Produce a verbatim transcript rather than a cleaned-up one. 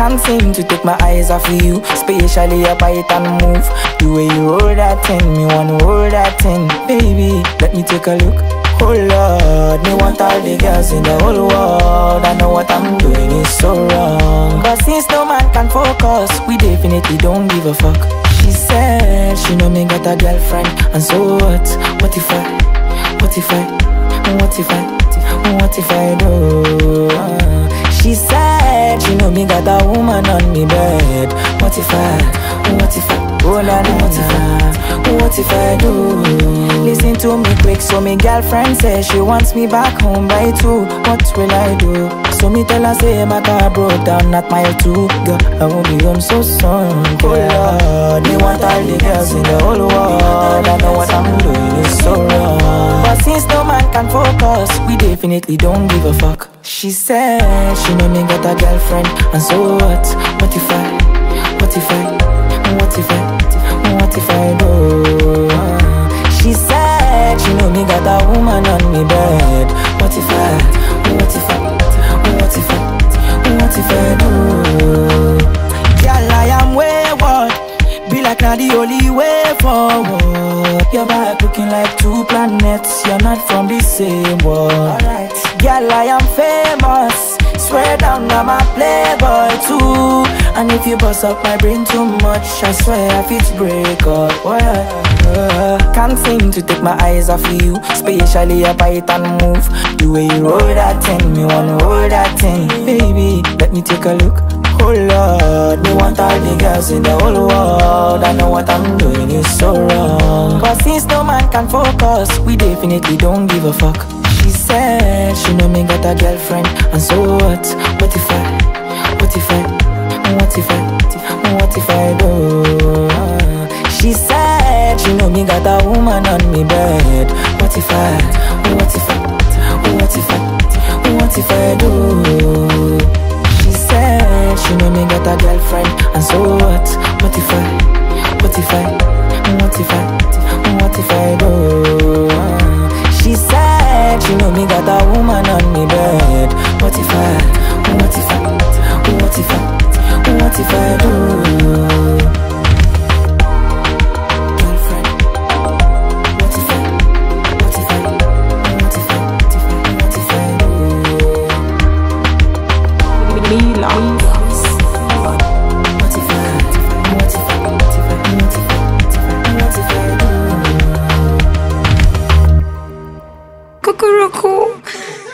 Can't seem to take my eyes off of you, especially your bite and move. The way you roll that thing, me wanna roll that thing. Baby, let me take a look. Oh Lord, me want all the girls in the whole world. I know what I'm doing is so wrong, but since no man can focus, we definitely don't give a fuck. She said she know me got a girlfriend, and so what? What if I, what if I, what if I, what if I do? Uh, she said she know me got a woman on me bed. What if I, what if I, oh la la, what if I, what if I do? Listen to me quick, so me girlfriend says she wants me back home by two. What will I do? So me tell her say my car broke down at mile two. Girl, I won't be home so soon. Oh Lord, me want all the girls in the whole world. I know what I'm doing is so wrong, but since no man can focus, we definitely don't give a fuck. She said she know me got a girlfriend, and so what? What if I, what if I, what if I, what if I do? Uh, she said she know me got a woman on me bed. What if I, what if I, what if I, what if I do? Girl, I am wayward, be like not the only way forward. Your back looking like two planets, you're not from the same world. Alright. Girl, I am famous, swear down I'm a playboy too. And if you bust up my brain too much, I swear I fit break up. uh, Can't seem to take my eyes off of you, especially your bite and move. The way you roll that thing, me wanna roll that thing. Baby, let me take a look. Oh Lord, me want all the girls in the whole world. I know what I'm doing is so wrong, but since no man can focus, we definitely don't give a fuck. She said she know me got a girlfriend, and so what? What if I, what if I, what if I, what if I do? Uh, she said she know me got a woman on me bed. What if I, what if I, what if I, what if I do? She said she know me got a girlfriend, and so what? What if I, what if I, what if I, what if I do? Uh, she said she know me got a woman on me bed. What if I, what if I, what if I, what if I do? Girlfriend, what if I, what if I, what if I, what if I do? Me love. Cuckoo.